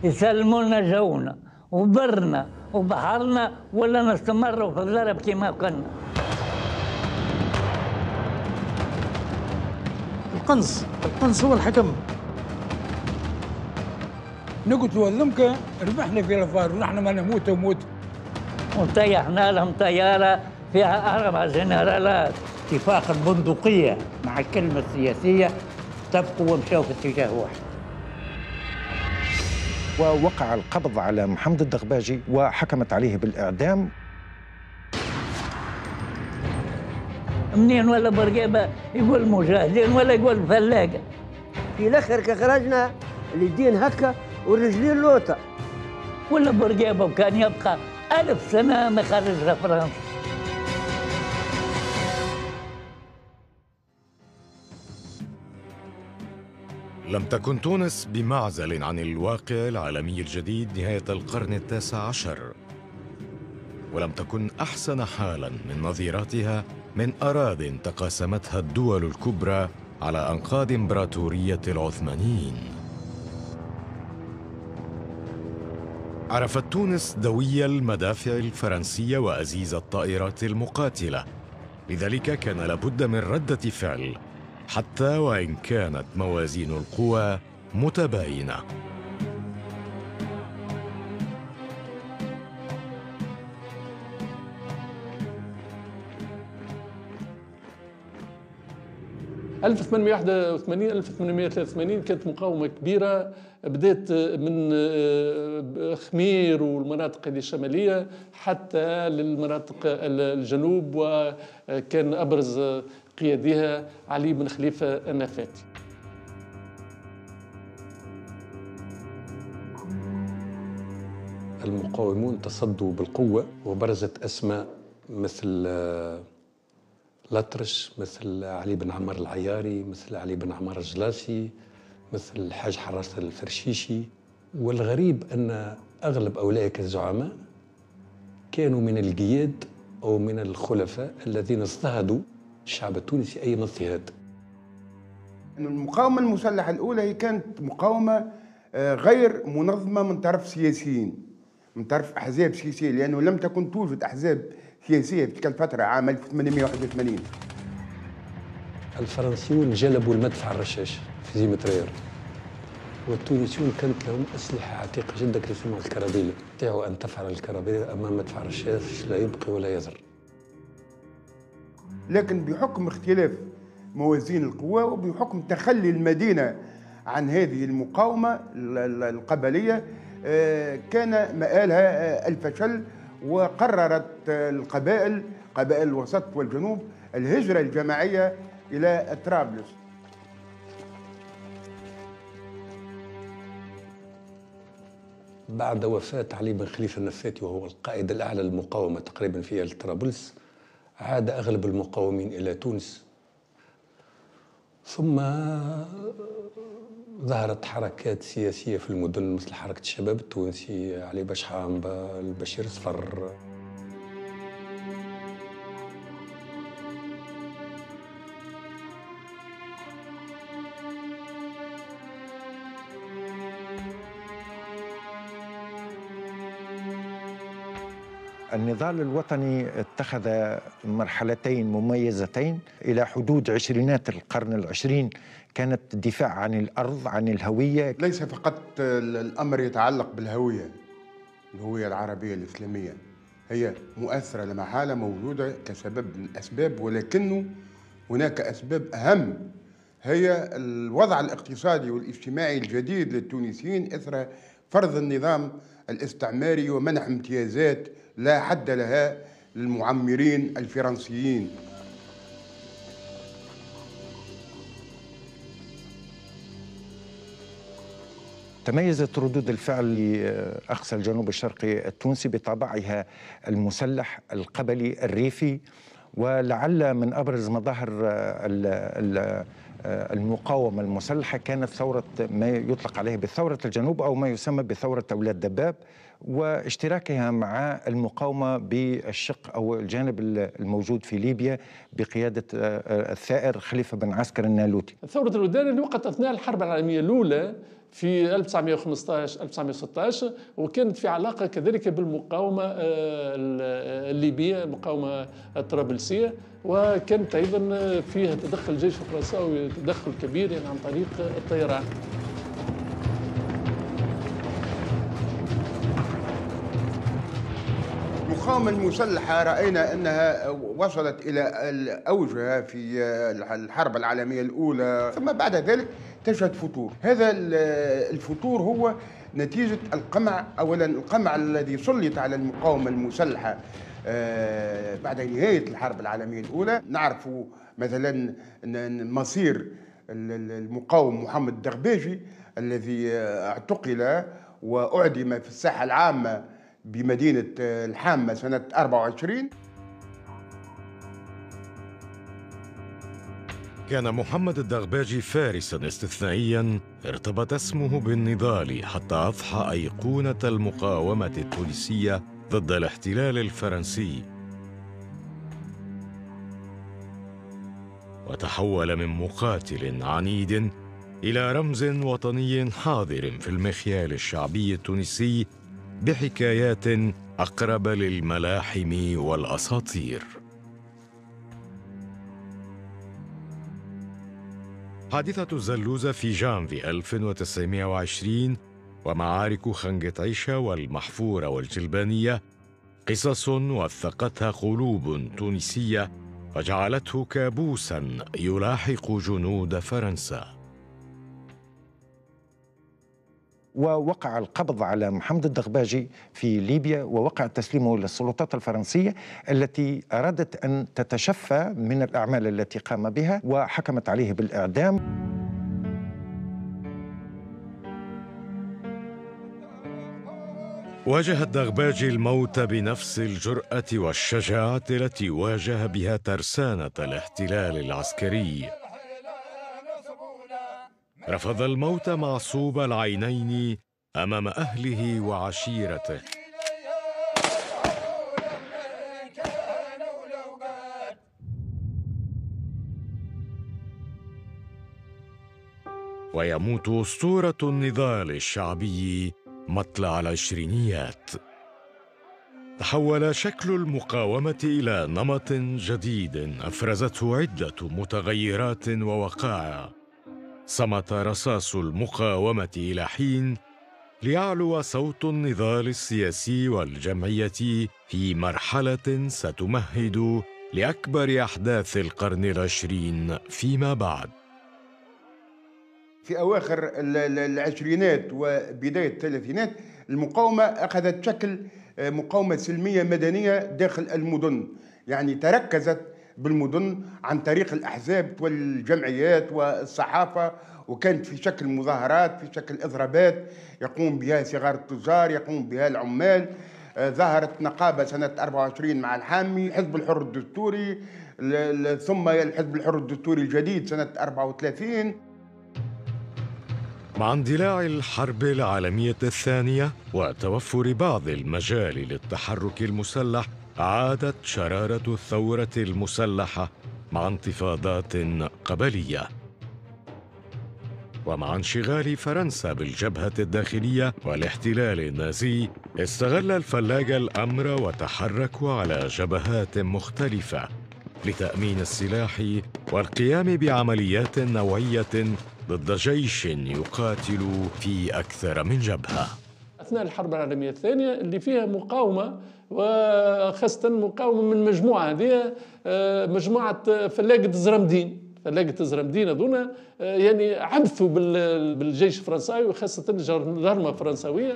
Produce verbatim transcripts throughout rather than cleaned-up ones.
يسلموا لنا جونا وبرنا وبحرنا، ولا نستمروا في الضرب كما كنا. القنص القنص هو الحكم. نقتلوا هذمك ربحنا في الفار ونحن ما نموت وموت. وطيحنا لهم طيارة فيها أربع جنرالات. اتفاق البندقية مع الكلمة السياسية اتفقوا ومشوا في اتجاه واحد. ووقع القبض على محمد الدغباجي وحكمت عليه بالإعدام. منين ولا برقابة يقول مجاهدين ولا يقول فلاقة. في الآخر كخرجنا اليدين هكا والرجلين لوطة. ولا برقابة وكان يبقى ألف سنة ما خرجها فرنسا. لم تكن تونس بمعزل عن الواقع العالمي الجديد نهاية القرن التاسع عشر، ولم تكن أحسن حالا من نظيراتها من أراضٍ تقاسمتها الدول الكبرى على أنقاض إمبراطورية العثمانيين. عرفت تونس دوي المدافع الفرنسية وأزيز الطائرات المقاتلة، لذلك كان لابد من ردة فعل حتى وإن كانت موازين القوى متباينة. ألف وثمانمئة وواحد وثمانين ألف وثمانمئة وثلاثة وثمانين كانت مقاومة كبيرة بدأت من خمير والمناطق الشمالية حتى للمناطق الجنوب، وكان أبرز قيادها علي بن خليفة النفاتي. المقاومون تصدوا بالقوة وبرزت أسماء مثل الأطرش، مثل علي بن عمار العياري، مثل علي بن عمار الجلاسي، مثل الحاج حراس الفرشيشي. والغريب أن أغلب أولئك الزعماء كانوا من القياد أو من الخلفاء الذين اضطهدوا الشعب التونسي أي اضطهاد. المقاومة المسلحة الأولى هي كانت مقاومة غير منظمة من طرف سياسيين، من طرف أحزاب سياسية، لأنه لم تكن توجد أحزاب سياسية في تلك الفترة عام ألف وثمانمئة وواحد وثمانين. الفرنسيون جلبوا المدفع الرشاش في زيمة رير، والتونسيون كانت لهم أسلحة عتيقة جدا يسموها الكرابيلة. استطيعوا أن تفعل الكرابيلة أمام مدفع الرشاش لا يبقي ولا يذر. لكن بحكم اختلاف موازين القوى وبحكم تخلي المدينة عن هذه المقاومة القبلية كان مآلها الفشل، وقررت القبائل قبائل الوسط والجنوب الهجرة الجماعية إلى طرابلس. بعد وفاة علي بن خليفة النفاتي وهو القائد الأعلى للمقاومة تقريبا في طرابلس، عاد أغلب المقاومين إلى تونس، ثم ظهرت حركات سياسية في المدن مثل حركة الشباب التونسي، علي بشحام، البشير صفر. النضال الوطني اتخذ مرحلتين مميزتين إلى حدود عشرينات القرن العشرين. كانت الدفاع عن الأرض، عن الهوية. ليس فقط الأمر يتعلق بالهوية، الهوية العربية الإسلامية هي مؤثرة لا محالة موجودة كسبب من الأسباب، ولكنه هناك أسباب أهم، هي الوضع الاقتصادي والاجتماعي الجديد للتونسيين إثر فرض النظام الاستعماري ومنح امتيازات لا حد لها للمعمرين الفرنسيين. تميزت ردود الفعل لأقصى الجنوب الشرقي التونسي بطبعها المسلح القبلي الريفي، ولعل من أبرز مظاهر المقاومة المسلحة كانت ثورة ما يطلق عليه بثورة الجنوب أو ما يسمى بثورة أولاد دباب، واشتراكها مع المقاومة بالشق أو الجانب الموجود في ليبيا بقيادة الثائر خليفة بن عسكر النالوتي. ثورة الودان اللي وقعت أثناء الحرب العالمية الأولى في ألف وتسعمئة وخمسة عشر ألف وتسعمئة وستة عشر، وكانت في علاقة كذلك بالمقاومة الليبية، المقاومة الطرابلسية، وكانت أيضا فيها تدخل الجيش الفرنساوي تدخل كبير يعني عن طريق الطيران. المقاومة المسلحة رأينا أنها وصلت إلى أوجها في الحرب العالمية الأولى، ثم بعد ذلك تشهد فتور. هذا الفتور هو نتيجة القمع، أولا القمع الذي سلط على المقاومة المسلحة بعد نهاية الحرب العالمية الأولى. نعرف مثلا مصير المقاوم محمد الدغباجي الذي اعتقل وأعدم في الساحة العامة بمدينة الحامة سنة أربعة وعشرين. كان محمد الدغباجي فارساً استثنائياً ارتبط اسمه بالنضال حتى أضحى أيقونة المقاومة التونسية ضد الاحتلال الفرنسي، وتحول من مقاتل عنيد إلى رمز وطني حاضر في المخيال الشعبي التونسي بحكايات أقرب للملاحم والأساطير. حادثة الزلوزة في جانفي ألف وتسعمئة وعشرين ومعارك خنجة عيشة والمحفورة والجلبانية قصص وثقتها قلوب تونسية وجعلته كابوساً يلاحق جنود فرنسا. ووقع القبض على محمد الدغباجي في ليبيا، ووقع تسليمه للسلطات الفرنسية التي أرادت أن تتشفى من الأعمال التي قام بها، وحكمت عليه بالإعدام. واجه الدغباجي الموت بنفس الجرأة والشجاعة التي واجه بها ترسانة الاحتلال العسكري. رفض الموت معصوب العينين أمام أهله وعشيرته. ويموت أسطورة النضال الشعبي مطلع العشرينيات. تحول شكل المقاومة إلى نمط جديد أفرزته عدة متغيرات ووقائع. صمت رصاص المقاومة إلى حين ليعلو صوت النضال السياسي والجمعية في مرحلة ستمهد لأكبر أحداث القرن العشرين فيما بعد. في أواخر العشرينات وبداية الثلاثينات المقاومة أخذت شكل مقاومة سلمية مدنية داخل المدن، يعني تركزت بالمدن عن طريق الأحزاب والجمعيات والصحافة، وكانت في شكل مظاهرات، في شكل إضرابات يقوم بها صغار التجار، يقوم بها العمال. ظهرت نقابة سنة أربعة وعشرين مع الحامي، الحزب الحر الدستوري، ثم الحزب الحر الدستوري الجديد سنة أربعة وثلاثين. مع اندلاع الحرب العالمية الثانية وتوفر بعض المجال للتحرك المسلح، عادت شرارة الثورة المسلحة مع انتفاضات قبلية. ومع انشغال فرنسا بالجبهة الداخلية والاحتلال النازي، استغل الفلاج الأمر وتحركوا على جبهات مختلفة لتأمين السلاح والقيام بعمليات نوعية ضد جيش يقاتل في أكثر من جبهة. أثناء الحرب العالمية الثانية اللي فيها مقاومة، وخاصة مقاومة من مجموعة هذه مجموعة فلاقة الزرمدين. فلاقة الزرمدين هذونا يعني عبثوا بالجيش الفرنساوي وخاصة الجندرمة الفرنساوية.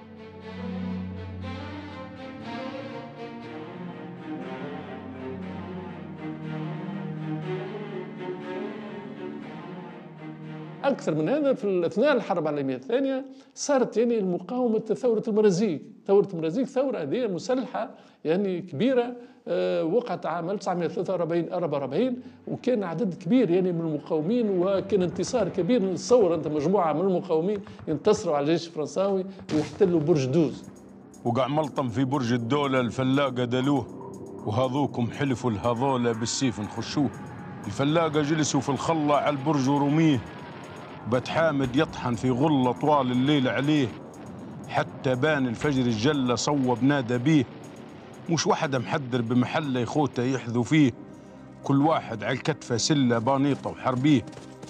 أكثر من هذا، في أثناء الحرب العالمية الثانية صارت يعني المقاومة ثورة المرازيق. ثورة المرازيق ثورة هذه مسلحة يعني كبيرة، وقعت عام ألف وتسعمئة وثلاثة وأربعين أربعة وأربعين، وكان عدد كبير يعني من المقاومين، وكان انتصار كبير. نتصور أنت مجموعة من المقاومين ينتصروا على الجيش الفرنساوي ويحتلوا برج دوز. وقع ملطم في برج الدولة الفلاقة دلوه، وهذوكم حلفوا الهذولة بالسيف نخشوه. الفلاقة جلسوا في الخلة على البرج ورميه، بت حامد يطحن في غلة طوال الليل عليه، حتى بان الفجر الجلة صوب نادى بيه. مش واحد محدر بمحله يخوته يحذو فيه، كل واحد على الكتفة سلة بانيطة وحربيه.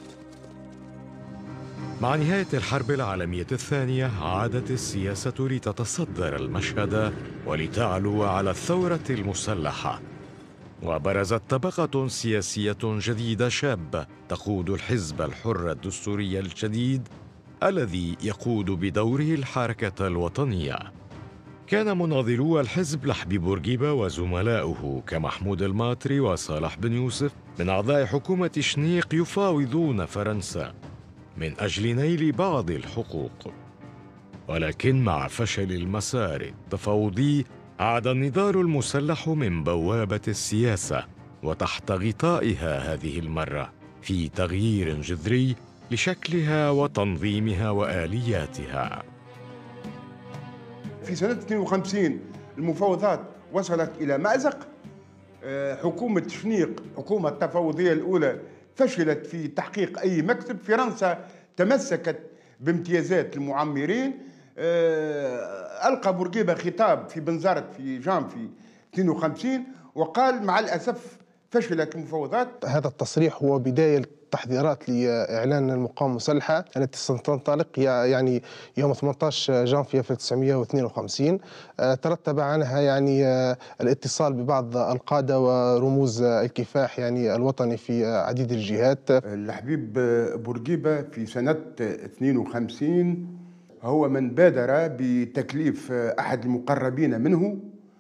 مع نهاية الحرب العالمية الثانية عادت السياسة لتتصدر المشهد ولتعلو على الثورة المسلحة، وبرزت طبقة سياسية جديدة شابة تقود الحزب الحر الدستوري الجديد الذي يقود بدوره الحركة الوطنية. كان مناضلو الحزب لحبيب بورقيبة وزملاؤه كمحمود الماطري وصالح بن يوسف من أعضاء حكومة شنيق يفاوضون فرنسا من أجل نيل بعض الحقوق، ولكن مع فشل المسار التفاوضي عاد النضال المسلح من بوابة السياسة وتحت غطائها هذه المرة في تغيير جذري لشكلها وتنظيمها وآلياتها. في سنة اثنين وخمسين المفاوضات وصلت إلى مأزق. حكومة شنيق، حكومة التفاوضية الأولى، فشلت في تحقيق أي مكسب. فرنسا تمسكت بامتيازات المعمرين. ألقى بورقيبة خطاب في بنزرت في جانفي اثنين وخمسين وقال مع الأسف فشلت المفاوضات. هذا التصريح هو بداية تحذيرات لإعلان المقاومة المسلحة التي ستنطلق يعني يوم ثمانية عشر جانفي ألف وتسعمئة واثنين وخمسين. ترتب عنها يعني الاتصال ببعض القادة ورموز الكفاح يعني الوطني في عديد الجهات. لحبيب بورقيبة في سنة اثنين وخمسين هو من بادر بتكليف أحد المقربين منه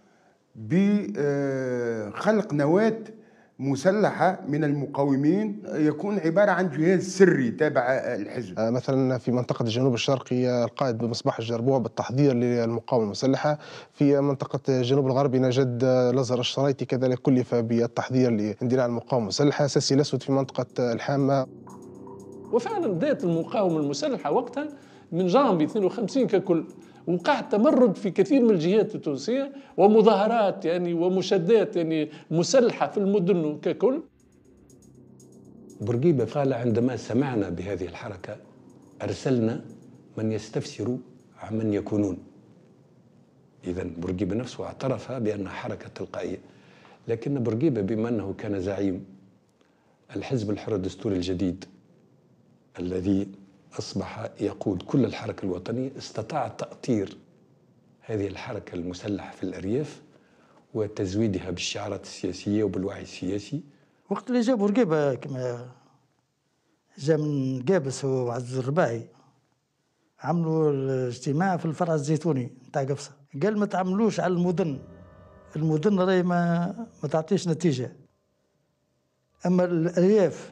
بخلق نواة مسلحة من المقاومين يكون عبارة عن جهاز سري تابع الحزب. مثلا في منطقة الجنوب الشرقي القائد بمصباح الجربوع بالتحضير للمقاومة المسلحة. في منطقة الجنوب الغربي نجد الأزهر الشرايطي كذلك كلف بالتحضير لاندلاع المقاومة المسلحة. ساسي الأسود في منطقة الحامة. وفعلا بدأت المقاومة المسلحة وقتها من جانفي اثنين وخمسين ككل. وقع تمرد في كثير من الجهات التونسية ومظاهرات يعني ومشادات يعني مسلحة في المدن ككل. بورقيبة قال عندما سمعنا بهذه الحركة أرسلنا من يستفسر عمن يكونون. إذا بورقيبة نفسه اعترف بأنها حركة تلقائية، لكن بورقيبة بما أنه كان زعيم الحزب الحر الدستوري الجديد الذي أصبح يقود كل الحركة الوطنية، استطاع تأطير هذه الحركة المسلحة في الأرياف وتزويدها بالشعارات السياسية وبالوعي السياسي. وقت اللي جاب بورقيبة كما جا من قابس وعز الرباعي عملوا الاجتماع في الفرع الزيتوني نتاع قفصة، قال ما تعملوش على المدن، المدن راهي ما ما تعطيش نتيجة، أما الأرياف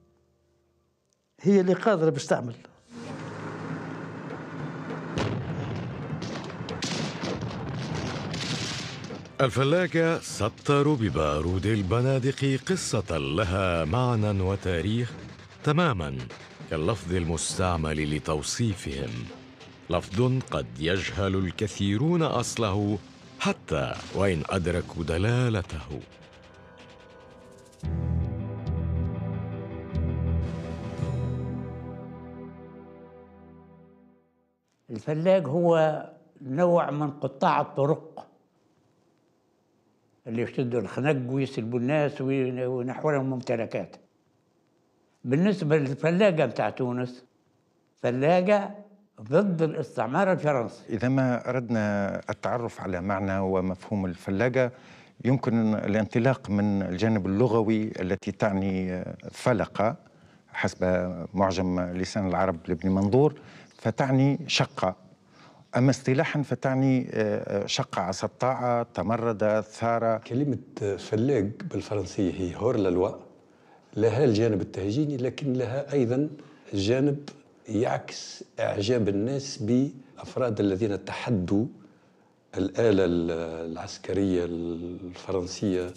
هي اللي قادرة باش تعمل. الفلاقة سطروا ببارود البنادق قصة لها معنى وتاريخ تماما كاللفظ المستعمل لتوصيفهم، لفظ قد يجهل الكثيرون أصله حتى وإن أدركوا دلالته. الفلاق هو نوع من قطاع الطرق اللي يشتدوا الخنق ويسلبوا الناس وينحوا لهم ممتلكات. بالنسبة للفلاقة بتاع تونس، فلاقة ضد الاستعمار الفرنسي. إذا ما أردنا التعرف على معنى ومفهوم الفلاقة يمكن الانطلاق من الجانب اللغوي التي تعني فلقة حسب معجم لسان العرب لابن منظور، فتعني شقة. أما اصطلاحا فتعني شقة عصا الطاعة، تمرد، ثارة. كلمة فلاق بالفرنسية هي هورلالوا، لها الجانب التهجيني لكن لها أيضا الجانب يعكس إعجاب الناس بأفراد الذين تحدوا الآلة العسكرية الفرنسية.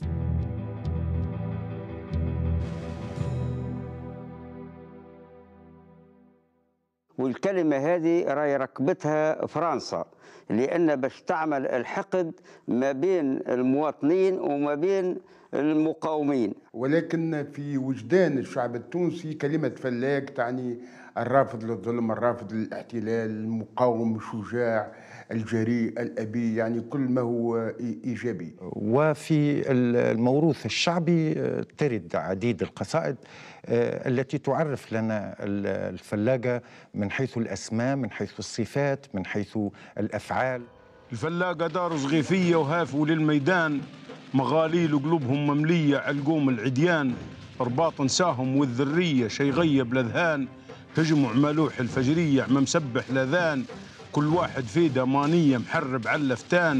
والكلمة هذه راهي ركبتها فرنسا، لأن باش تعمل الحقد ما بين المواطنين وما بين المقاومين. ولكن في وجدان الشعب التونسي كلمة فلاق تعني الرافض للظلم، الرافض للاحتلال، المقاوم الشجاع الجريء الأبي، يعني كل ما هو إيجابي. وفي الموروث الشعبي ترد عديد القصائد التي تعرف لنا الفلاقة من حيث الأسماء، من حيث الصفات، من حيث الأفعال. الفلاقة دار صغيفية وهافوا للميدان، مغاليل وقلوبهم مملية علقوم العديان، رباط نساهم والذرية شي غيب الأذهان، هجموا عمالوح الفجرية عم مسبح الأذان، كل واحد فيه دمانية محرب على الفتان.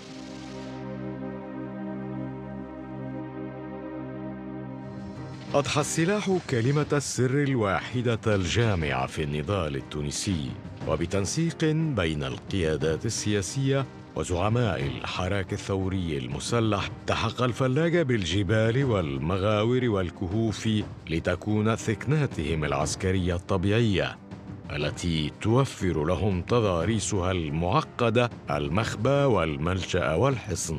أضحى السلاح كلمة السر الواحدة الجامعة في النضال التونسي، وبتنسيق بين القيادات السياسية وزعماء الحراك الثوري المسلح التحق الفلاقة بالجبال والمغاور والكهوف لتكون ثكناتهم العسكرية الطبيعية التي توفر لهم تضاريسها المعقدة المخبى والملجأ والحصن.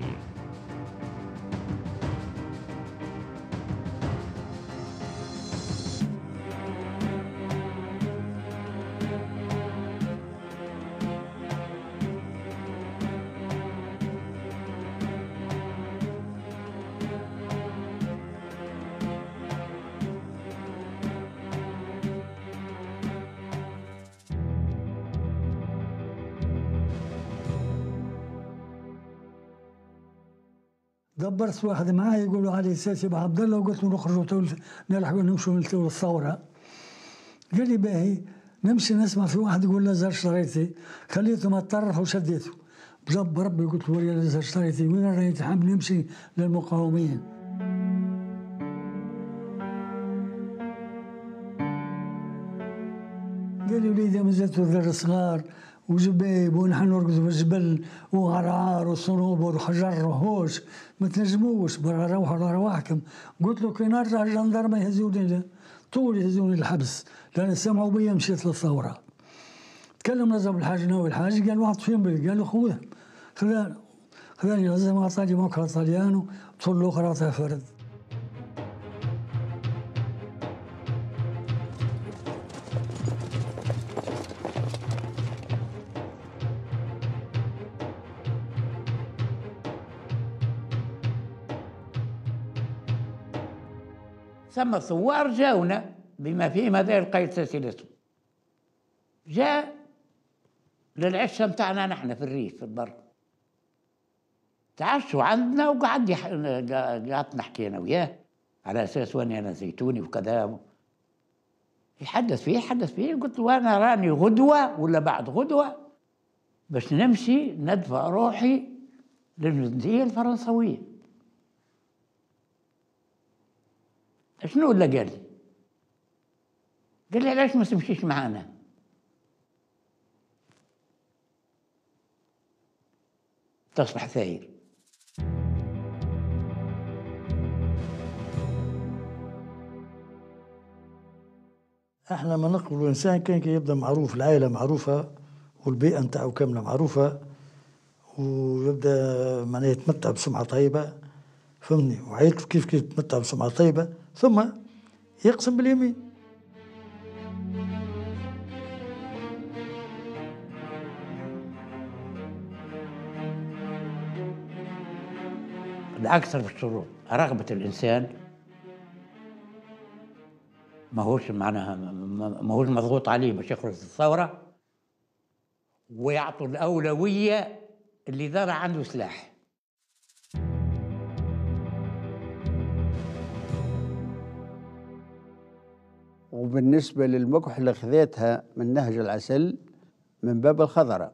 دبرت واحد معايا يقولوا علي سياسي ابو عبد الله، وقلت له نخرجوا نلحقوا نمشوا نلتوا الثوره. قال لي باهي نمشي نسمع في واحد يقول لا زار شريتي، خليته متطرف وشديته بجنب ربي. قلت له يا زار شريتي وين رايت؟ حاب نمشي للمقاومين. قال لي وليدي مازالتوا ذر صغار وجبيب ونحن نرقدوا في الجبل وغرعار وصنوبر وحجر وهوش، ما تنجموش برا روحوا لرواحكم. قلت له كي نرجع الجندرمه يهزوني طول يهزوني الحبس، لان سمعوا بيا مشيت للثوره. تكلم نظام الحاج ناوي الحاج، قال واحد فيهم بي قال له خوذا خذاني خذاني لازم اعطاني موكله طليان وطول الاخرى عطاها فرد. ثم الثوار جاونا بما فيهم هذا القيد سلسلته. جاء للعشة متاعنا نحن في الريف في البر، تعشوا عندنا وقعد يح... قعدت نحكي انا وياه على اساس واني انا زيتوني وكذا، يحدث فيه يحدث فيه. قلت له انا راني غدوه ولا بعد غدوه باش نمشي ندفع روحي للجنديه الفرنسويه. شنو اللي قال لي؟ قال لي علاش ما تمشيش معانا؟ تصبح ثاير. احنا ما نقبلوا الانسان كان كي يبدا معروف، العائله معروفه والبيئه نتاعو كامله معروفه، ويبدا معناها يتمتع بسمعه طيبه، فهمني، وعائلته كيف كيف يتمتع بسمعه طيبه، ثم يقسم باليمين. الأكثر في الشروط رغبة الإنسان، ما هوش معناها ما هوش مضغوط عليه باش يخرج الثورة، ويعطوا الأولوية اللي دار عنده سلاح. وبالنسبة للمكح اللي خذيتها من نهج العسل من باب الخضرة،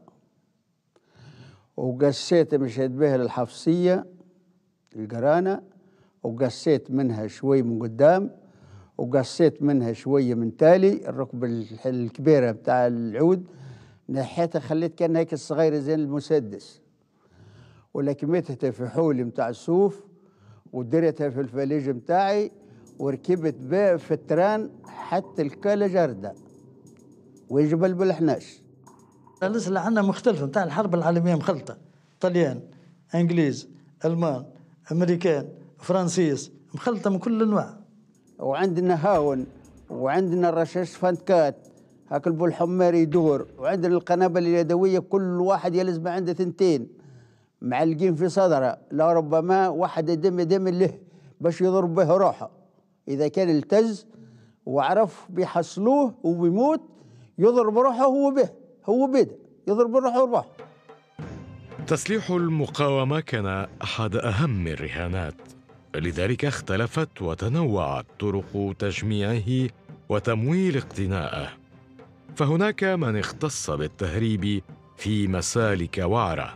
وقسيت مشيت بها للحفصية القرانة، وقسيت منها شوي من قدام، وقسيت منها شوية من تالي الركبة الكبيرة بتاع العود، نحيتها خليت كأنها هيك الصغيرة زين المسدس، ولكمتها في حولي بتاع الصوف، ودريتها في الفليج بتاعي، وركبت بها في التران حتى الكالة جردة، وين جبل بالحناش. الأسلحة عندنا مختلفة، نتاع الحرب العالمية مخلطة، طليان، إنجليز، ألمان، أمريكان، فرنسيس، مخلطة من كل الأنواع. وعندنا هاون، وعندنا الرشاش فانتكات، هاك البولحمار يدور، وعندنا القنابل اليدوية كل واحد يلزم عنده ثنتين معلقين في صدره، لربما واحد يدم يدم له باش يضرب به روحه. إذا كان التز وعرف بيحصلوه وبيموت يضرب روحه هو به هو بيده يضرب روحه وروحه. تسليح المقاومة كان أحد أهم الرهانات، لذلك اختلفت وتنوعت طرق تجميعه وتمويل اقتنائه. فهناك من اختص بالتهريب في مسالك وعرة.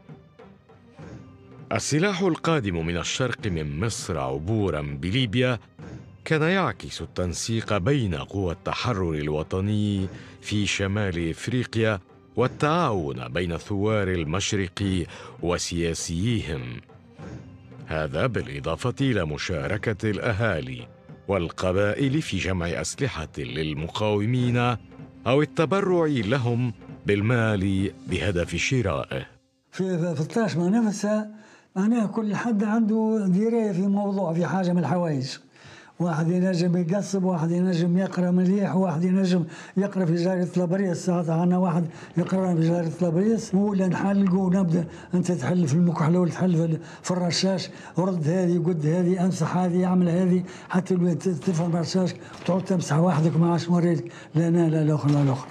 السلاح القادم من الشرق من مصر عبوراً بليبيا كان يعكس التنسيق بين قوى التحرر الوطني في شمال إفريقيا والتعاون بين ثوار المشرق وسياسيهم. هذا بالإضافة إلى مشاركة الأهالي والقبائل في جمع أسلحة للمقاومين أو التبرع لهم بالمال بهدف شرائه. في في الطاشمة نفسها معناها كل حد عنده دراية في موضوع، في حاجة من الحوايج. واحد ينجم يقصب، واحد ينجم يقرا مليح، واحد ينجم يقرا في جارية طلابريس. ساعتها عندنا واحد يقرا في جارية طلابريس، ولا نحلقوا ونبدا انت تحل في المكحله ولا تحل في الرشاش، رد هذه قد هذه، امسح هذه، اعمل هذه، حتى لو تفهم الرشاش وتقعد تمسح وحدك ما عادش مريض. لا لا لا الاخر لا الاخر.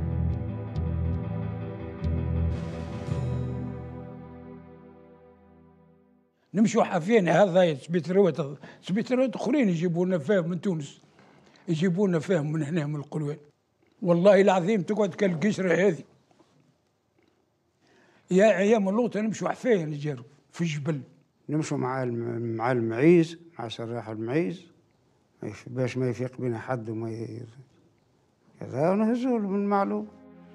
نمشوا حافين هذا سبيتروات سبيتروات اخرين يجيبوا لنا فاهم من تونس، يجيبوا لنا فاهم من هنا من القلوان. والله العظيم تقعد كالقشره هذه. يا ايام اللوطه نمشوا حافين نجروا في الجبل. نمشوا مع مع المعيز، مع سراح المعيز باش ما يفيق بنا حد وما ي... كذا ونهزوا من المعلوم.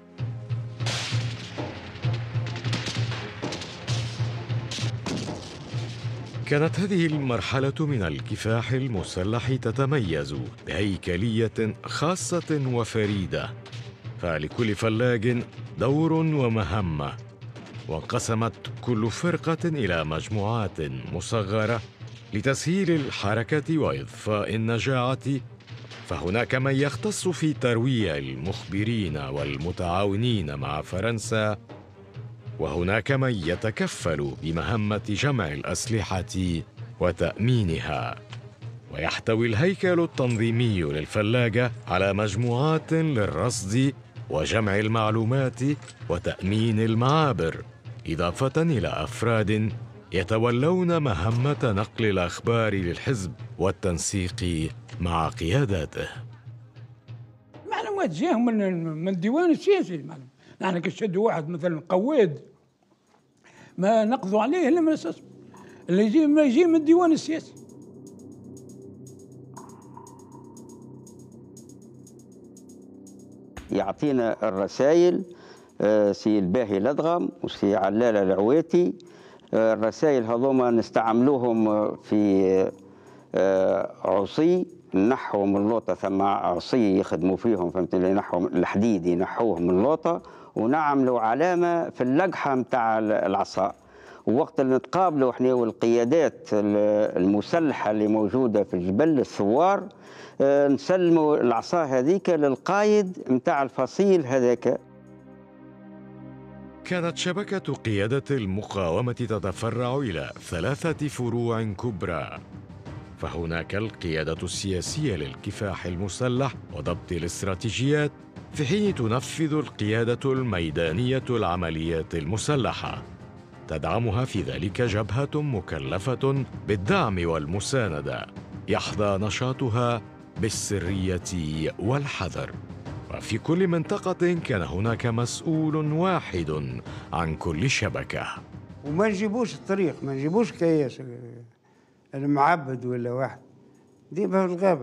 كانت هذه المرحلة من الكفاح المسلح تتميز بهيكلية خاصة وفريدة، فلكل فلاج دور ومهمة، وانقسمت كل فرقة إلى مجموعات مصغرة لتسهيل الحركة وإضفاء النجاعة. فهناك من يختص في ترويع المخبرين والمتعاونين مع فرنسا، وهناك من يتكفل بمهمة جمع الأسلحة وتأمينها. ويحتوي الهيكل التنظيمي للفلاجة على مجموعات للرصد وجمع المعلومات وتأمين المعابر، إضافة إلى أفراد يتولون مهمة نقل الأخبار للحزب والتنسيق مع قياداته. معلومات جاهم من من الديوان السياسي. نحن كنشدوا واحد مثلا قواد ما نقضوا عليه الا من اساس اللي يجي ما يجي من الديوان السياسي. يعطينا الرسائل سي الباهي الأدغم وسي علالة العويتي. الرسائل هذوما نستعملوهم في عصي نحو من اللوطة، ثم عصي يخدموا فيهم فهمت لي، نحو الحديد ينحوه من اللوطة، ونعملوا علامة في اللقحة متاع العصا. ووقت اللي نتقابلوا احنا والقيادات المسلحة اللي موجودة في الجبل الثوار، نسلموا العصا هذيك للقايد متاع الفصيل هذاك. كانت شبكة قيادة المقاومة تتفرع إلى ثلاثة فروع كبرى، فهناك القيادة السياسية للكفاح المسلح وضبط الاستراتيجيات، في حين تنفذ القيادة الميدانية العمليات المسلحة، تدعمها في ذلك جبهة مكلفة بالدعم والمساندة، يحظى نشاطها بالسرية والحذر. وفي كل منطقة كان هناك مسؤول واحد عن كل شبكة. وما نجيبوش الطريق، ما نجيبوش كياس المعبد ولا واحد، ديبها في الغابة،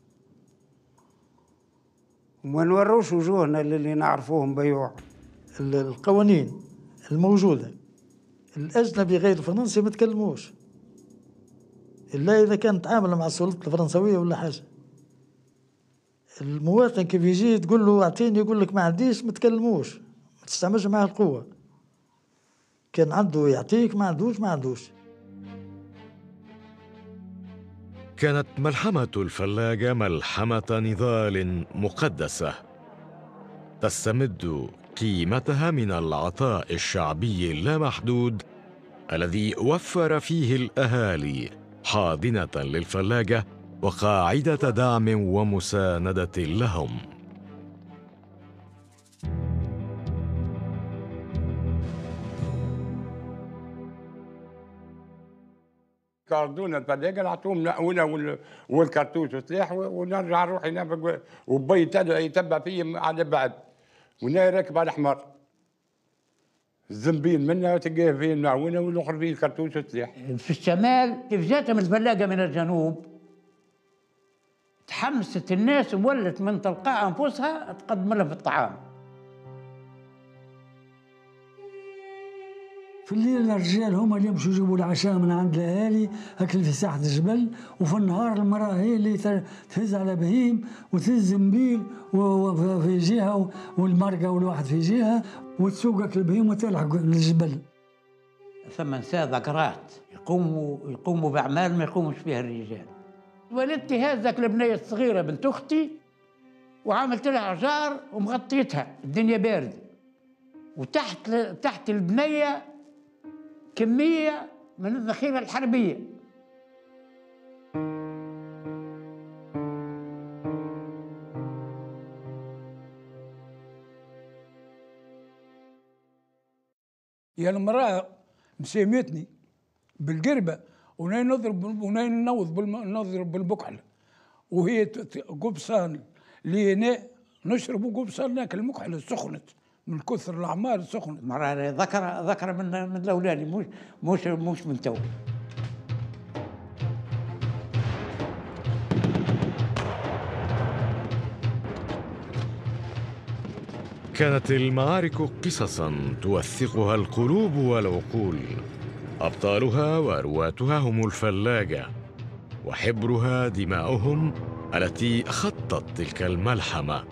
وما نوروش وجوهنا اللي نعرفوهم بيوع. القوانين الموجودة الأجنبي غير الفرنسي ما تكلموش إلا إذا كان تعامل مع السلطة الفرنسوية ولا حاجة. المواطن كيف يجي تقول له اعطيني يقول لك ما عنديش، ما تكلموش، ما تستعملش معاه القوة. كان عنده يعطيك، ما عندوش ما عندوش. كانت ملحمة الفلاجة ملحمة نضال مقدسة تستمد قيمتها من العطاء الشعبي اللامحدود الذي وفر فيه الأهالي حاضنة للفلاجة وقاعدة دعم ومساندة لهم. كاردونا الفلاجة نعطوهم نقونا والكرتوش والسلاح ونرجع نروح هنا وبي يتبع فيا على بعد ونا راكب على الحمار. الزنبين منها تلقاه فيه المعونه والاخر فيه الكرتوش والسلاح. في الشمال كيف جاتهم الفلاجه من الجنوب تحمست الناس وولت من تلقاء انفسها تقدم لهم في الطعام. في الليل الرجال هما اللي يمشوا يجيبوا العشاء من عند الاهالي هكا في ساحه الجبل، وفي النهار المراه هي اللي تهز على بهيم وتهز زنبيل في جهه والمرقه والواحد في جهه وتسوقك البهيم وتلحق للجبل. ثم نساء ذكرات يقوموا يقوموا باعمال ما يقوموش فيها الرجال. ولدت هذاك البنيه الصغيره بنت اختي وعملت لها عجار ومغطيتها، الدنيا بارده، وتحت تحت البنيه كميه من الذخيره الحربيه. يا المراه مسيمتني بالقربه وناي نضرب وناي نوض نضرب بالبكحله، وهي قبصان لينا نشرب قبصان ناكل المكحله سخنت من كثر الاعمار سخنت. مرة ذكر ذكر من من الاولاد مش مش مش من تو. كانت المعارك قصصا توثقها القلوب والعقول. أبطالها ورواتها هم الفلاجة، وحبرها دماؤهم التي خطت تلك الملحمة.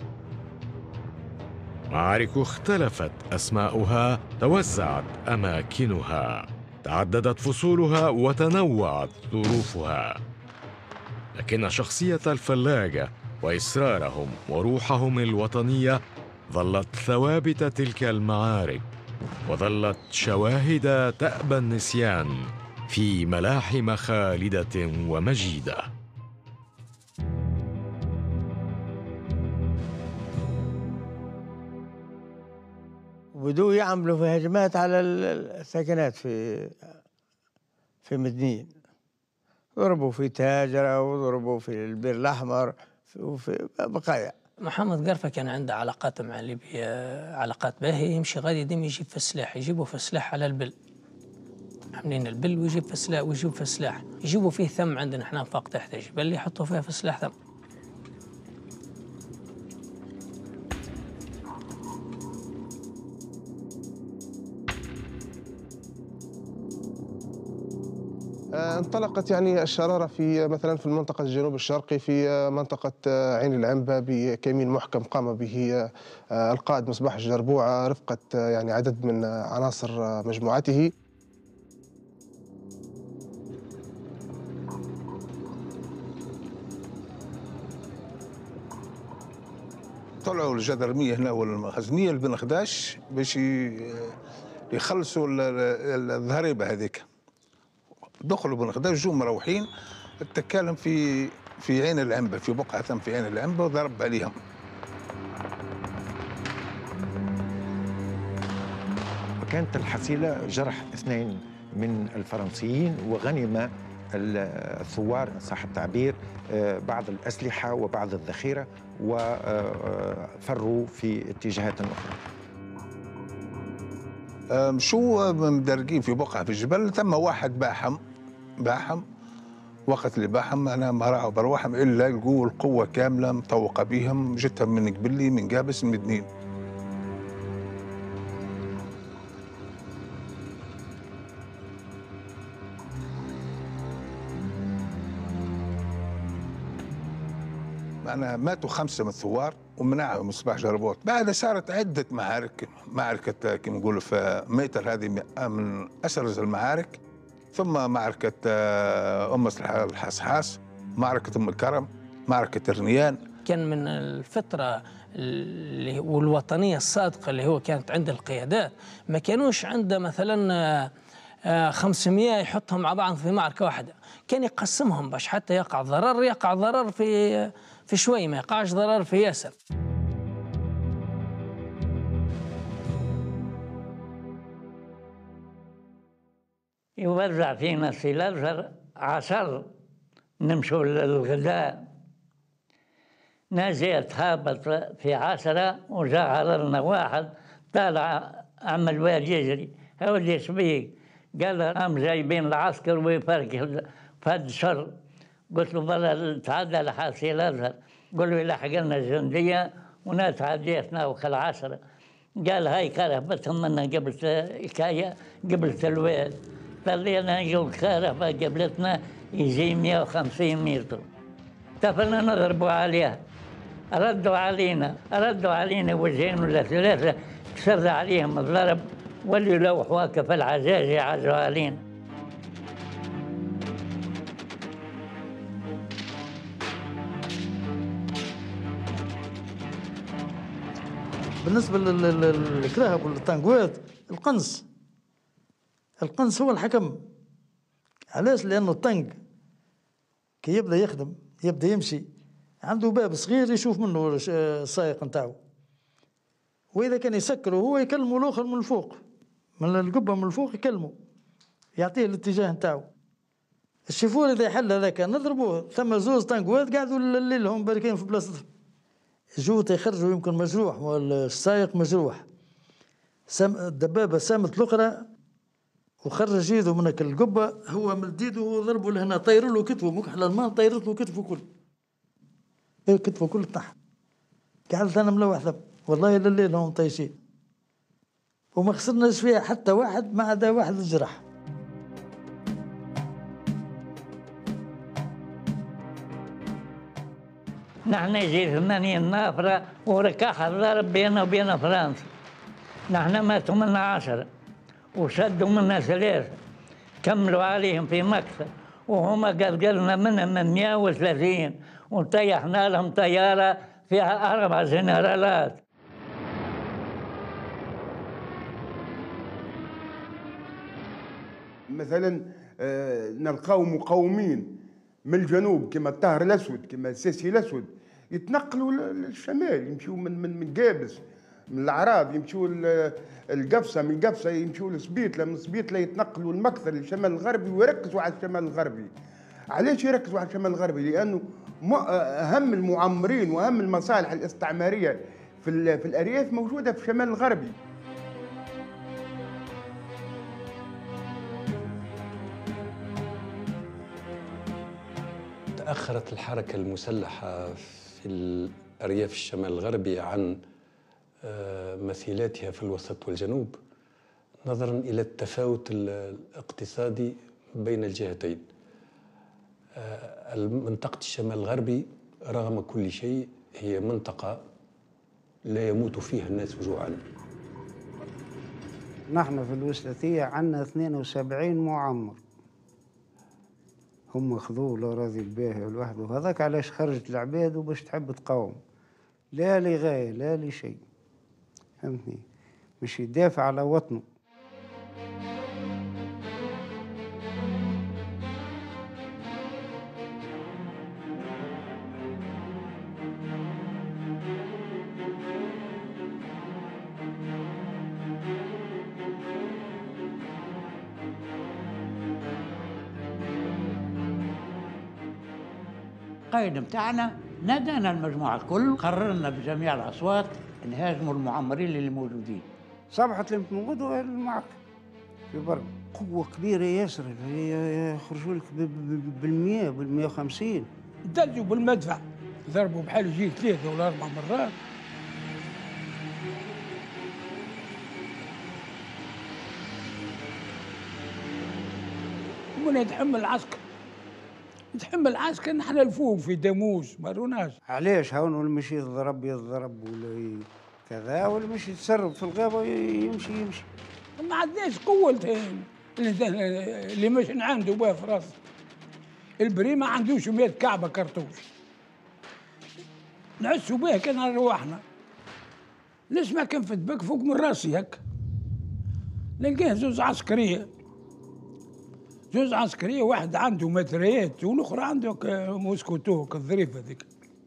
معارك اختلفت أسماؤها، توزعت أماكنها، تعددت فصولها وتنوعت ظروفها، لكن شخصية الفلاجة وإصرارهم وروحهم الوطنية ظلت ثوابت تلك المعارك، وظلت شواهد تأبى النسيان في ملاحم خالدة ومجيدة. بدوا يعملوا في هجمات على السكنات في في مدنين، ضربوا في تاجرة وضربوا في البير الأحمر وفي بقايا. محمد قرفة كان عنده علاقات مع ليبيا، علاقات باهية، يمشي غادي ديما يجيب في السلاح، يجيبوا في السلاح على البل، عاملين البل ويجيب في السلاح ويجيب في السلاح، يجيبوا فيه ثم عندنا احنا فوق تحت الجبل يحطوا فيها في السلاح ثم. انطلقت يعني الشرارة في مثلا في المنطقة الجنوب الشرقي في منطقة عين العنبة بكمين محكم قام به القائد مصباح الجربوعة رفقة يعني عدد من عناصر مجموعته. طلعوا الجدرمية هنا والمخزنية لبن خداش باش يخلصوا الضريبة هذيك. دخلوا بن خداش جو مروحين التكالم في في عين العنبة، في بقعة ثم في عين العنبة وضرب عليهم. وكانت الحصيلة جرح اثنين من الفرنسيين، وغنم الثوار إن صح التعبير بعض الأسلحة وبعض الذخيرة وفروا في اتجاهات أخرى. مشوا مدرقين في بقعة في الجبل، ثم واحد باحم باحم وقت اللي باحم أنا ما راعوا برواحهم إلا لقوا القوة كاملة مطوقة بهم، جتهم من قبلي من قابس مدنين. أنا ماتوا خمسة من الثوار ومنعهم مصباح جربوت. بعدها صارت عدة معارك، معركة كما نقولوا في ميتر هذه من أشرس المعارك، ثم معركة أم الحصحاص، معركة أم الكرم، معركة الرنيان. كان من الفترة اللي والوطنية الصادقة اللي هو كانت عند القيادات، ما كانوش عنده مثلا خمسمائة يحطهم مع بعض في معركة واحدة، كان يقسمهم باش حتى يقع ضرر يقع ضرر في في شوي، ما يقعش ضرر في ياسر. يوزع فينا سلاسل عشر نمشوا للغداء، نجيت هابط في عشرة وجاء على واحد طالع عمل واد يجري، هو اللي شبيك قال هم جايبين العسكر ويفرك فد شر. قلت له بلا تعدى لحاسي الازهر، قل له يلحق لنا الجنديه وناس عديتنا وخل عشرة. قال هاي كرهبتهم منا قبل حكايه قبل الواد، خلينا نقول كرهبه قبلتنا يجي مئة وخمسين متر، تفلنا نضربوا عليها، ردوا علينا ردوا علينا وجهين ولا ثلاثه، كسر عليهم الضرب واللي لوح واقف العجاج يعجوا علينا. بالنسبة للكراهب والطنقوات، القنص القنص هو الحكم. علاش؟ لأنه الطنق كي يبدأ يخدم يبدأ يمشي عنده باب صغير يشوف منه السائق نتاعو، وإذا كان يسكره هو يكلمه الآخر من الفوق، من القبة من الفوق يكلمه يعطيه الاتجاه نتاعو. الشيفور إذا يحل هذاك نضربوه. ثم زوز طنقوات قاعدوا الليل هم باركين في بلاصتهم، جوت يخرجوا يمكن مجروح والسائق مجروح، سم الدبابة سامت الأخرى وخرج يده من القبة، هو مد يده وضربوا لهنا، طيروا له كتفه مكحل الماء، طيرت له كتفه كله، كتفه كله تحت. قعدت أنا ملوح ذب والله لليل هم طيشين، وما خسرناش فيها حتى واحد ما عدا واحد الجرح. نحن يجي ثمانين نافرة وركاح الضرب بيننا وبين فرنسا، نحن ماتوا منا عشرة وشدوا منا ثلاثة، كملوا عليهم في مكة وهما قلقلنا منهم مئة وثلاثين وطيحنا لهم طيارة فيها أربع جنرالات. مثلا نلقاو مقاومين من الجنوب كما الطاهر الاسود كما السيسي الاسود يتنقلوا للشمال، يمشيوا من من من قابس من الاعراض، يمشيوا القفصه، من القفصه يمشيوا لسبيتله، من سبيتله يتنقلوا المكثر للشمال الغربي ويركزوا على الشمال الغربي. علاش يركزوا على الشمال الغربي؟ لانه اهم المعمرين واهم المصالح الاستعماريه في في الارياف موجوده في الشمال الغربي. تأخرت الحركة المسلحة في الأرياف الشمال الغربي عن مثيلاتها في الوسط والجنوب نظرا إلى التفاوت الاقتصادي بين الجهتين. منطقة الشمال الغربي رغم كل شيء هي منطقة لا يموت فيها الناس جوعا. نحن في الوسلاتية عندنا اثنين وسبعين معمر، هم خذوه الأراضي الباهية لوحده، وهذاك علاش خرجت العباد وباش تحب تقاوم، لا لغاية لا لشيء، فهمتني؟ مش يدافع على وطنه. القائد بتاعنا نادانا المجموعة الكل، قررنا بجميع الأصوات نهاجموا المعمرين اللي موجودين. صبحت اللي موجود معك في برا قوة كبيرة ياسر، يخرجوا لك بالمية بالمية وخمسين، دلجوا بالمدفع، ضربوا بحال يجي ثلاثة ولا أربع مرات. ومن يتحمل العسكر نتحمل عسكر نحن الفوق في داموس ما روناش. علاش هون واللي مش يضرب يضرب ولا كذا، واللي مش يتسرب في الغابه يمشي يمشي. ما عندناش قوه اللي مش عنده بها في راسه. البري ما عندوش مية كعبه كرتوش نعسوا بها كان رواحنا. نسمع كان في الدبك فوق من راسي هك نلقاه زوز عسكريه زوز عسكريه، واحد عنده متريات والاخرى عنده موسكوتو الظريف هذيك.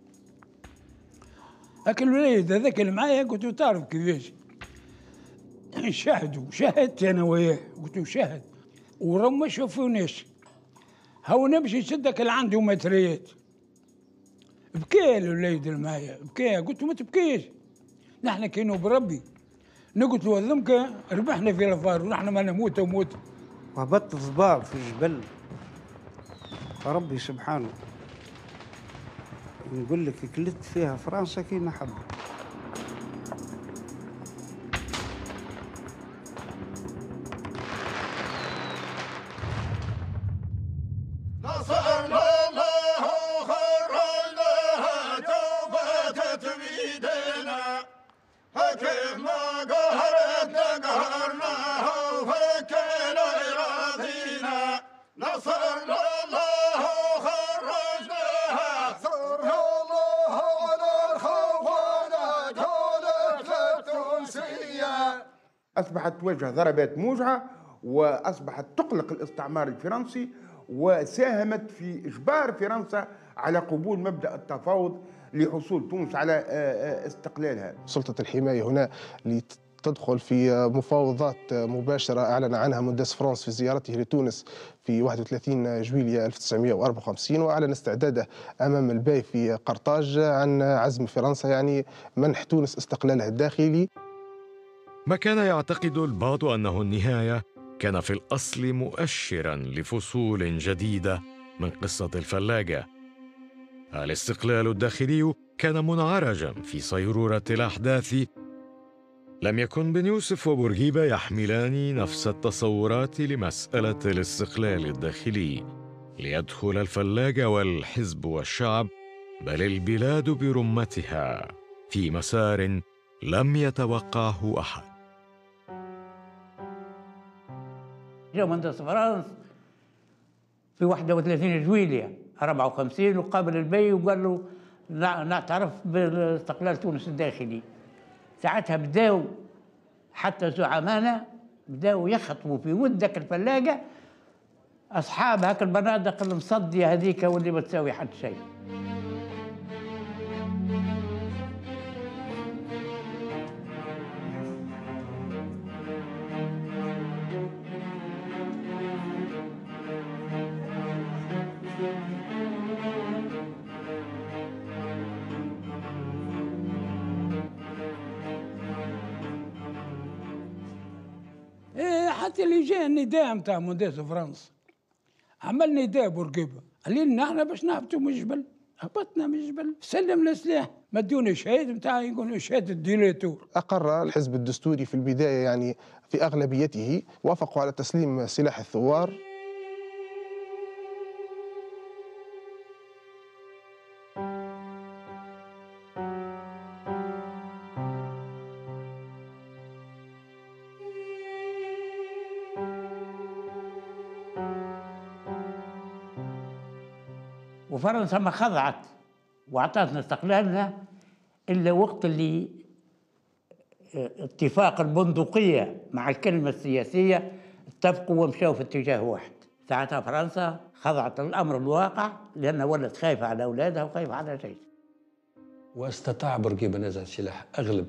هاك الوليد هذاك اللي معايا قلت له تعرف كيفاش شاهدوا، شاهدت انا وياه قلت له شاهد وراهم ما شافوناش. هو نمشي شدك اللي عنده متريات. بكى الوليد اللي معايا بكى، قلت له ما تبكيش نحن كانوا بربي نقول له هذمك ربحنا في الفار ونحن ما نموت وموت. وهبطت ضباب في الجبل ربي سبحانه نقول لك كلت فيها فرنسا كيما حب. أصبحت توجه ضربات موجعة وأصبحت تقلق الاستعمار الفرنسي، وساهمت في إجبار فرنسا على قبول مبدأ التفاوض لحصول تونس على استقلالها. سلطة الحماية هنا تدخل في مفاوضات مباشرة أعلن عنها مندس فرانس في زيارته لتونس في واحد وثلاثين جويلية ألف وتسعمئة وأربعة وخمسين، وأعلن استعداده أمام الباي في قرطاج عن عزم فرنسا يعني منح تونس استقلالها الداخلي. ما كان يعتقد البعض أنه النهاية كان في الأصل مؤشراً لفصول جديدة من قصة الفلاجة. الاستقلال الداخلي كان منعرجاً في صيرورة الأحداث. لم يكن بن يوسف وبورقيبة يحملان نفس التصورات لمسألة الاستقلال الداخلي ليدخل الفلاجة والحزب والشعب، بل البلاد برمتها في مسار لم يتوقعه أحد. جاء مهندس فرنسا في واحد وثلاثين جويلية أربعة وخمسين وقابل البي وقال له نعترف باستقلال تونس الداخلي. ساعتها بداوا حتى زعمانا بداوا يخطبوا في ودك الفلاجة أصحاب هاك البنادق المصدية هذيك واللي ما تساوي حد شيء. حتى اللي جاء النداء نتاع مندس فرنسا عمل نداء بورقيبه قال لنا احنا باش نهبطوا من الجبل. هبطنا من الجبل سلم السلاح مدونا شهاده نتاع يقولوا شهاده ديليتور. اقر الحزب الدستوري في البدايه يعني في اغلبيته وافقوا على تسليم سلاح الثوار. وفرنسا ما خضعت واعطتنا استقلالنا الا وقت اللي اتفاق البندقيه مع الكلمه السياسيه اتفقوا ومشوا في اتجاه واحد. ساعتها فرنسا خضعت للامر الواقع لانها ولت خايفه على اولادها وخايفه على جيش. واستطاع بورقيبه نزع سلاح اغلب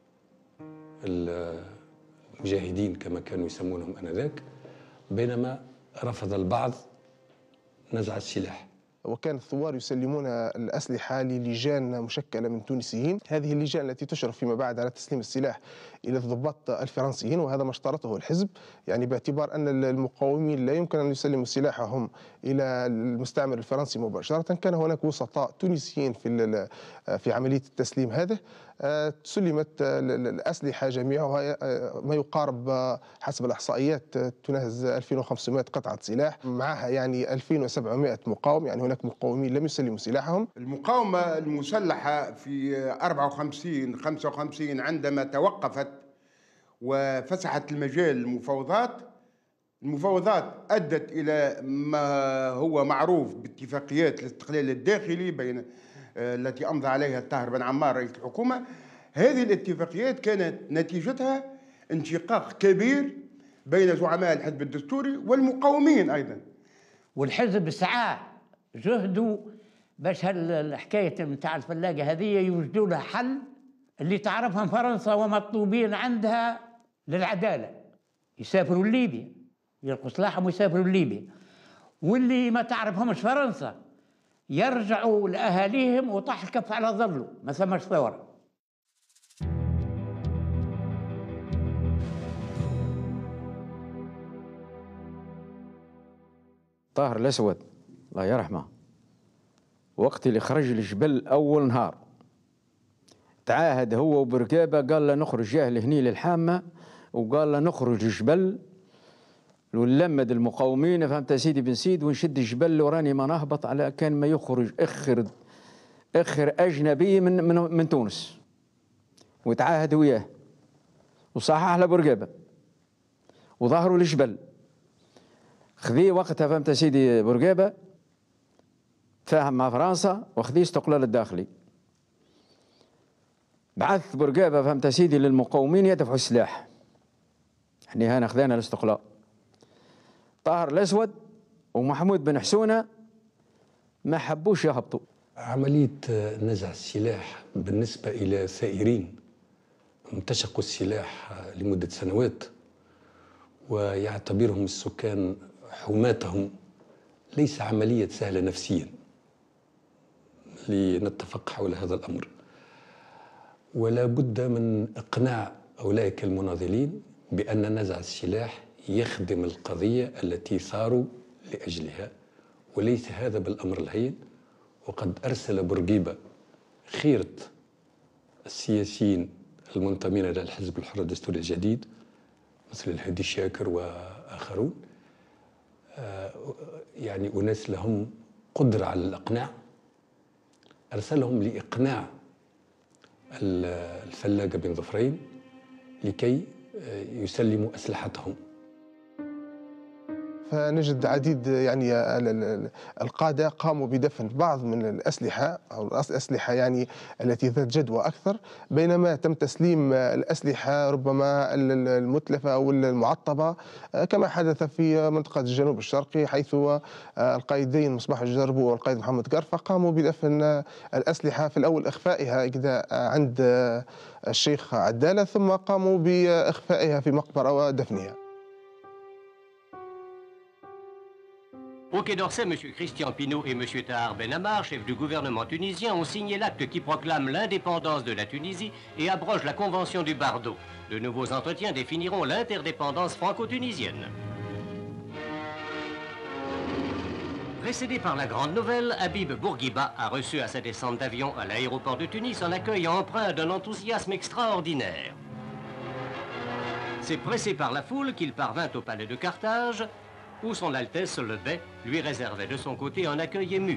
المجاهدين كما كانوا يسمونهم انذاك، بينما رفض البعض نزع السلاح. وكان الثوار يسلمون الأسلحة للجان مشكلة من تونسيين. هذه اللجان التي تشرف فيما بعد على تسليم السلاح إلى الضباط الفرنسيين، وهذا ما اشترطه الحزب يعني باعتبار أن المقاومين لا يمكن أن يسلموا سلاحهم إلى المستعمر الفرنسي مباشرة. كان هناك وسطاء تونسيين في في عملية التسليم هذا. سلمت الأسلحة جميعها ما يقارب حسب الإحصائيات تناهز ألفين وخمسمائة قطعة سلاح، معها يعني ألفين وسبعمائة مقاوم، يعني هناك مقاومين لم يسلموا سلاحهم. المقاومة المسلحة في أربعة وخمسين خمسة وخمسين عندما توقفت وفسحت المجال للمفاوضات، المفاوضات أدت إلى ما هو معروف باتفاقيات الاستقلال الداخلي بين التي أمضى عليها الطاهر بن عمار رئيس الحكومة. هذه الاتفاقيات كانت نتيجتها انشقاق كبير بين زعماء الحزب الدستوري والمقاومين أيضا. والحزب سعى جهدوا باش هالحكاية نتاع الفلاقة هذه يوجدوا لها حل اللي تعرفها فرنسا ومطلوبين عندها للعدالة، يسافروا لليبيا يلقوا سلاحهم ويسافروا لليبيا، واللي ما تعرفهمش فرنسا يرجعوا لأهاليهم وطاح الكف على ظله، ما ثماش ثورة. طاهر الأسود الله يرحمه وقت اللي خرج الجبل أول نهار تعاهد هو وبرقابة، قال له نخرج جاه لهني للحامة، وقال له نخرج الجبل ونلمد المقاومين، فهمت سيدي بن سيد، ونشد الجبل وراني ما نهبط على كان ما يخرج اخر اخر اجنبي من من, من تونس. وتعاهد وياه وصحح له برقابه وظهروا الجبل. خذيه وقتها فهمت سيدي برقابه تفاهم مع فرنسا وخذيه استقلال الداخلي. بعث برقابه فهمت سيدي للمقاومين يدفعوا السلاح. يعني هنا خذينا الاستقلال. طاهر الأسود ومحمود بن حسونة ما حبوش يهبطوا. عملية نزع السلاح بالنسبة إلى ثائرين امتشقوا السلاح لمدة سنوات ويعتبرهم السكان حماتهم ليس عملية سهلة نفسيا لنتفق حول هذا الأمر، ولا بد من إقناع أولئك المناضلين بأن نزع السلاح يخدم القضية التي ثاروا لأجلها، وليس هذا بالأمر الهين. وقد أرسل بورقيبة خيرة السياسيين المنتمين إلى الحزب الحر الدستوري الجديد مثل الهادي الشاكر وآخرون، يعني أناس لهم قدرة على الإقناع، أرسلهم لإقناع الفلاقة بن ظفرين لكي يسلموا أسلحتهم. فنجد عديد يعني القادة قاموا بدفن بعض من الأسلحة أو الأسلحة يعني التي ذات جدوى أكثر، بينما تم تسليم الأسلحة ربما المتلفة أو المعطبة كما حدث في منطقة الجنوب الشرقي، حيث القائدين مصباح الجربو والقائد محمد قرفة قاموا بدفن الأسلحة في الأول إخفائها عند الشيخ عدالة، ثم قاموا بإخفائها في مقبرة ودفنها. Au Quai d'Orsay, M. Christian Pinault et M. Tahar Ben Ammar, chef du gouvernement tunisien, ont signé l'acte qui proclame l'indépendance de la Tunisie et abroge la convention du Bardo. De nouveaux entretiens définiront l'interdépendance franco-tunisienne. Précédé par la grande nouvelle, Habib Bourguiba a reçu à sa descente d'avion à l'aéroport de Tunis un accueil empreint d'un enthousiasme extraordinaire. C'est pressé par la foule qu'il parvint au palais de Carthage, où son Altesse le Bey lui réservait de son côté un accueil ému.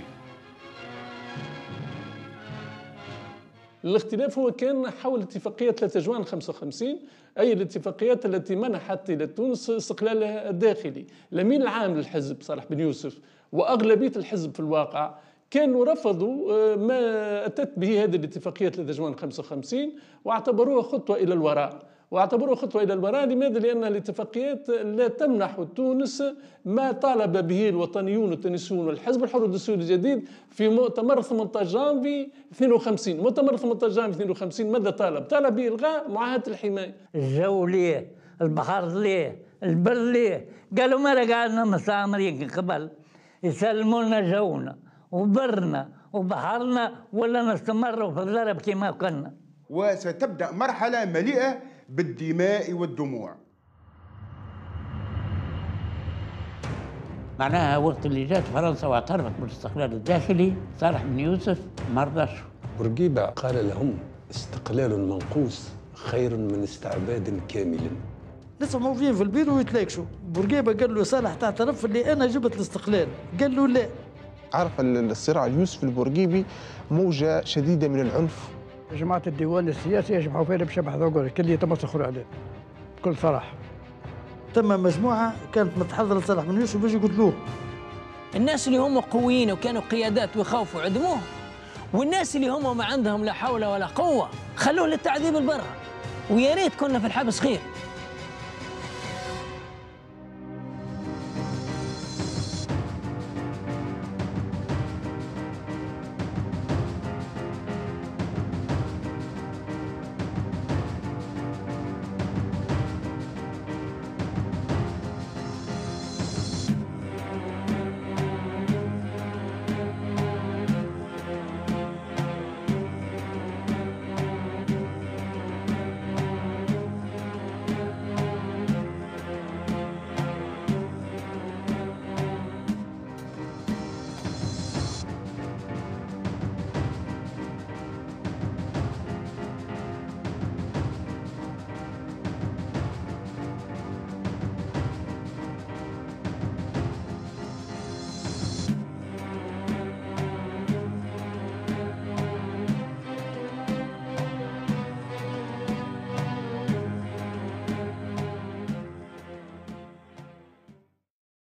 الاختلاف هو كان حول اتفاقية ثلاثة جوان خمسة وخمسين، أي الاتفاقيات التي منحت إلى تونس استقلالها الداخلي. الأمين العام للحزب صالح بن يوسف وأغلبية الحزب في الواقع كانوا رفضوا ما أتت به هذه الاتفاقية ثلاثة جوان خمسة وخمسين واعتبروها خطوة إلى الوراء. واعتبروها خطوة إلى الوراء لماذا؟ لأن الاتفاقيات لا تمنح تونس ما طالب به الوطنيون والتونسيون والحزب الحر الدستوري الجديد في مؤتمر ثمانية عشر جانفي اثنين وخمسين. مؤتمر ثمانية عشر جانفي اثنين وخمسين ماذا طالب؟ طالب بإلغاء معاهدة الحماية. الجو ليه؟ البحر ليه؟ البر ليه؟ قالوا ما قعدنا مستعمرين قبل يسلموا لنا جونا وبرنا وبحرنا ولا نستمروا في الضرب كما كنا. وستبدأ مرحلة مليئة بالدماء والدموع. معناها وقت اللي جات فرنسا واعترفت بالاستقلال الداخلي صالح بن يوسف ما رضاش. بورقيبة قال لهم استقلال منقوص خير من استعباد كامل. لسه موجودين في البيرو ويتلاكشوا. بورقيبه قال له صالح تعترف اللي انا جبت الاستقلال، قال له لا. عرف الصراع اليوسف البورقيبي موجه شديده من العنف. جماعه الديوان السياسي يجمعوا فينا بشبح ذوقر كل يتمسخروا عليه بكل صراحه. تم مجموعه كانت متحضره لصالح بن يوسف باش يقتلوه. الناس اللي هم قويين وكانوا قيادات ويخافوا عدموه، والناس اللي هم ما عندهم لا حول ولا قوه خلوه للتعذيب البرة. ويا ريت كنا في الحبس خير.